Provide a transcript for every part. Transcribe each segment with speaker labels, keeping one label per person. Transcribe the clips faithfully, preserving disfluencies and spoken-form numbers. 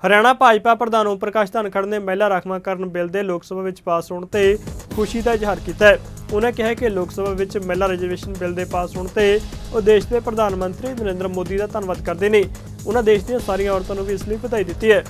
Speaker 1: हरियाणा भाजपा प्रधान ओम प्रकाश धनखड़ ने महिला राखवांकरण बिल के लोक सभा में पास होने ते खुशी का इजहार किया है। उन्होंने कहा कि लोक सभा में महिला रिजर्वेशन बिल के पास होने ते वो देश के प्रधानमंत्री नरेंद्र मोदी का धन्यवाद करते हैं। उन्होंने देश दी सारी औरतों को भी इसलिए बधाई दी है।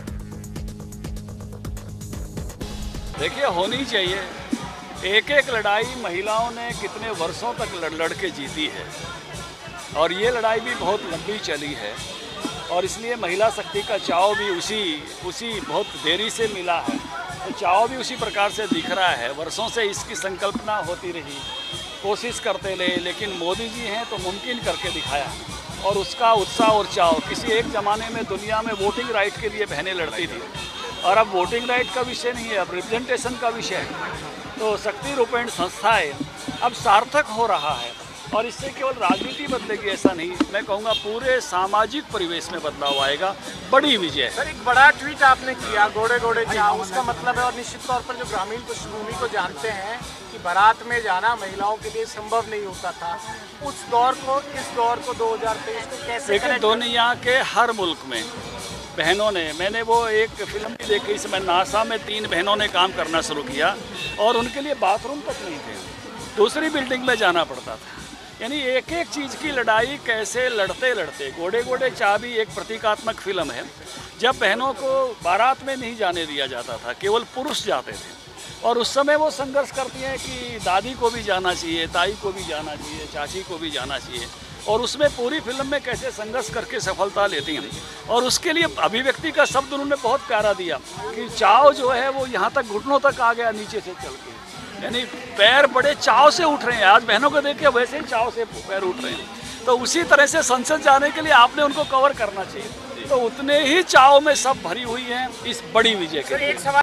Speaker 2: देखिए, होनी चाहिए। एक एक लड़ाई महिलाओं ने कितने वर्षों तक लड़ लड़ के जीती है और ये लड़ाई भी बहुत लंबी चली है और इसलिए महिला शक्ति का चाव भी उसी उसी बहुत देरी से मिला है। तो चाव भी उसी प्रकार से दिख रहा है। वर्षों से इसकी संकल्पना होती रही, कोशिश करते रहे, लेकिन मोदी जी हैं तो मुमकिन करके दिखाया और उसका उत्साह और चाव। किसी एक ज़माने में दुनिया में वोटिंग राइट के लिए बहनें लड़ती थी और अब वोटिंग राइट का विषय नहीं है, अब रिप्रेजेंटेशन का विषय है। तो शक्ति रूपेण संस्थाएँ अब सार्थक हो रहा है और इससे केवल राजनीति बदलेगी ऐसा नहीं, मैं कहूँगा पूरे सामाजिक परिवेश में बदलाव आएगा। बड़ी विजय।
Speaker 3: सर, एक बड़ा ट्वीट आपने किया घोड़े घोड़े चाव, उसका मतलब है और निश्चित तौर पर जो ग्रामीण पृष्ठभूमि को जानते हैं कि बारात में जाना महिलाओं के लिए संभव नहीं होता था, उस दौर को इस दौर को दो हज़ार तेईस को कैसे
Speaker 2: देखिए, दुनिया के हर मुल्क में बहनों ने, मैंने वो एक फिल्म भी देखी, इसमें नासा में तीन बहनों ने काम करना शुरू किया और उनके लिए बाथरूम तक नहीं थे, दूसरी बिल्डिंग में जाना पड़ता था। यानी एक एक चीज़ की लड़ाई कैसे लड़ते लड़ते। घोड़े घोड़े चाव भी एक प्रतीकात्मक फिल्म है। जब बहनों को बारात में नहीं जाने दिया जाता था, केवल पुरुष जाते थे और उस समय वो संघर्ष करती हैं कि दादी को भी जाना चाहिए, ताई को भी जाना चाहिए, चाची को भी जाना चाहिए और उसमें पूरी फिल्म में कैसे संघर्ष करके सफलता लेती हैं। और उसके लिए अभिव्यक्ति का शब्द उन्होंने बहुत प्यारा दिया कि चाव जो है वो यहाँ तक घुटनों तक आ गया नीचे से चल के, यानी पैर बड़े चाव से उठ रहे हैं। आज बहनों को देख के वैसे ही चाव से पैर उठ रहे हैं। तो उसी तरह से संसद जाने के लिए आपने उनको कवर करना चाहिए। तो उतने ही चाव में सब भरी हुई हैं इस बड़ी विजय के लिए।